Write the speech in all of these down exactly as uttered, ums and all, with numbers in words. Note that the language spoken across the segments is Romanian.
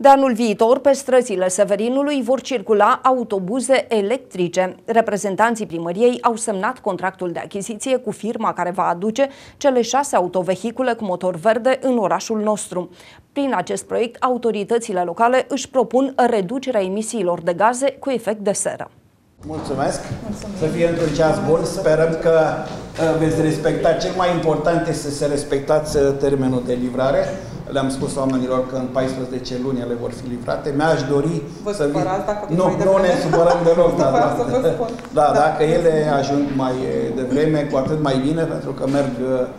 De anul viitor, pe străzile Severinului vor circula autobuze electrice. Reprezentanții primăriei au semnat contractul de achiziție cu firma care va aduce cele șase autovehicule cu motor verde în orașul nostru. Prin acest proiect, autoritățile locale își propun reducerea emisiilor de gaze cu efect de seră. Mulțumesc! Mulțumesc. Să fie într-un ceas bun. Sperăm că uh, veți respecta. Cel mai important este să respectați termenul de livrare. Le-am spus oamenilor că în paisprezece luni ele vor fi livrate. Mi-aș dori Vă să vin... Nu, nu ne supărăm deloc. Da, da. Da, da, dacă ele ajung mai devreme, cu atât mai bine, pentru că merg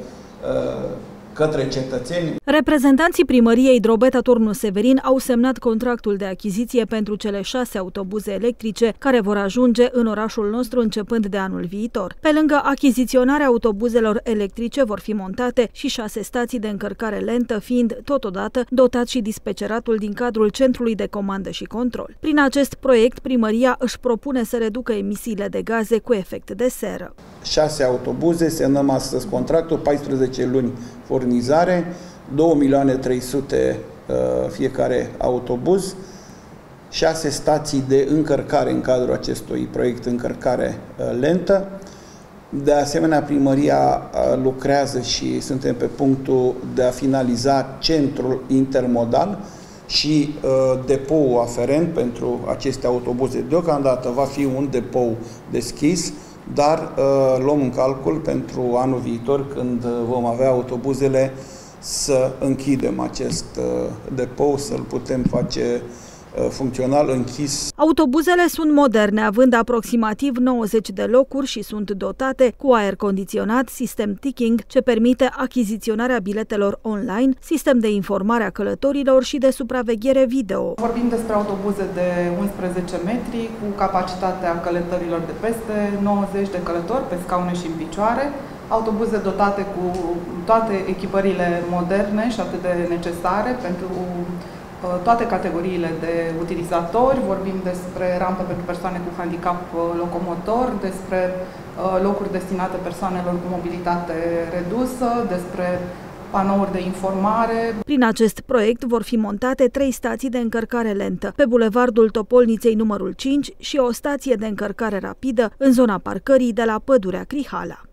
uh, către cetățeni. Reprezentanții primăriei Drobeta-Turnu Severin au semnat contractul de achiziție pentru cele șase autobuze electrice care vor ajunge în orașul nostru începând de anul viitor. Pe lângă achiziționarea autobuzelor electrice vor fi montate și șase stații de încărcare lentă, fiind totodată dotat și dispeceratul din cadrul Centrului de Comandă și Control. Prin acest proiect, primăria își propune să reducă emisiile de gaze cu efect de seră. șase autobuze, semnăm astăzi contractul, paisprezece luni furnizare, două milioane trei sute uh, fiecare autobuz, șase stații de încărcare în cadrul acestui proiect, încărcare uh, lentă. De asemenea, primăria uh, lucrează și suntem pe punctul de a finaliza centrul intermodal și uh, depoul aferent pentru aceste autobuze. Deocamdată va fi un depou deschis, dar uh, luăm în calcul pentru anul viitor, când uh, vom avea autobuzele, să închidem acest uh, depou, să-l putem face uh, funcțional, închis. Autobuzele sunt moderne, având aproximativ nouăzeci de locuri și sunt dotate cu aer condiționat, sistem ticking, ce permite achiziționarea biletelor online, sistem de informare a călătorilor și de supraveghere video. Vorbim despre autobuze de unsprezece metri, cu capacitatea călătorilor de peste nouăzeci de călători pe scaune și în picioare, autobuze dotate cu toate echipările moderne și atât de necesare pentru toate categoriile de utilizatori. Vorbim despre rampe pentru persoane cu handicap locomotor, despre locuri destinate persoanelor cu mobilitate redusă, despre panouri de informare. Prin acest proiect vor fi montate trei stații de încărcare lentă, pe bulevardul Topolniței numărul cinci și o stație de încărcare rapidă în zona parcării de la Pădurea Crihala.